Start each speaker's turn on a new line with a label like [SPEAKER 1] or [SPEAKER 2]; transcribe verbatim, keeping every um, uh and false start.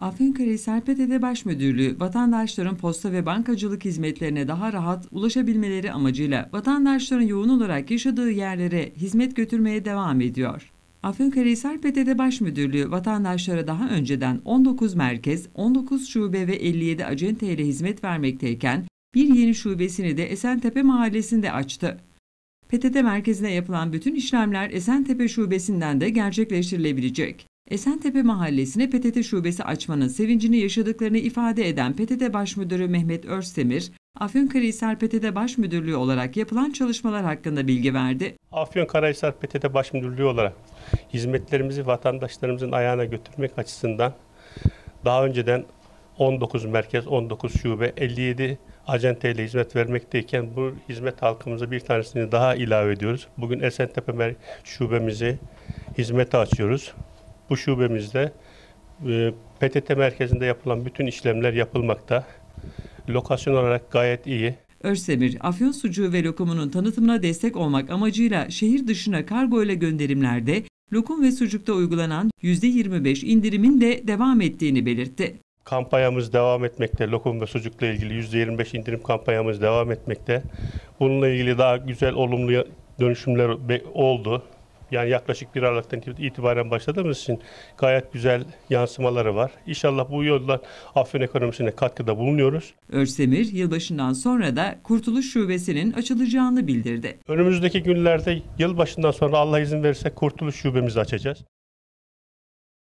[SPEAKER 1] Afyonkarahisar P T T Baş Müdürlüğü, vatandaşların posta ve bankacılık hizmetlerine daha rahat ulaşabilmeleri amacıyla vatandaşların yoğun olarak yaşadığı yerlere hizmet götürmeye devam ediyor. Afyonkarahisar P T T Baş Müdürlüğü, vatandaşlara daha önceden on dokuz merkez, on dokuz şube ve elli yedi acente ile hizmet vermekteyken, bir yeni şubesini de Esentepe Mahallesi'nde açtı. P T T merkezine yapılan bütün işlemler Esentepe Şubesi'nden de gerçekleştirilebilecek. Esentepe Mahallesi'ne P T T şubesi açmanın sevincini yaşadıklarını ifade eden P T T Baş Müdürü Mehmet Özdemir, Afyonkarahisar P T T Baş Müdürlüğü olarak yapılan çalışmalar hakkında bilgi verdi.
[SPEAKER 2] Afyonkarahisar P T T Baş Müdürlüğü olarak hizmetlerimizi vatandaşlarımızın ayağına götürmek açısından daha önceden on dokuz merkez, on dokuz şube, elli yedi acente ile hizmet vermekteyken bu hizmet halkımıza bir tanesini daha ilave ediyoruz. Bugün Esentepe şubemizi hizmete açıyoruz. Bu şubemizde P T T merkezinde yapılan bütün işlemler yapılmakta. Lokasyon olarak gayet iyi.
[SPEAKER 1] Özdemir, Afyon sucuğu ve lokumunun tanıtımına destek olmak amacıyla şehir dışına kargo ile gönderimlerde lokum ve sucukta uygulanan yüzde yirmi beş indirimin de devam ettiğini belirtti.
[SPEAKER 2] Kampanyamız devam etmekte. Lokum ve sucukla ilgili yüzde yirmi beş indirim kampanyamız devam etmekte. Bununla ilgili daha güzel, olumlu dönüşümler oldu. Yani yaklaşık bir Aralık'tan itibaren başladığımız için gayet güzel yansımaları var. İnşallah bu yoldan Afyon ekonomisine katkıda bulunuyoruz.
[SPEAKER 1] Özdemir, yılbaşından sonra da Kurtuluş Şubesi'nin açılacağını bildirdi.
[SPEAKER 2] Önümüzdeki günlerde yılbaşından sonra Allah izin verirse Kurtuluş Şubemizi açacağız.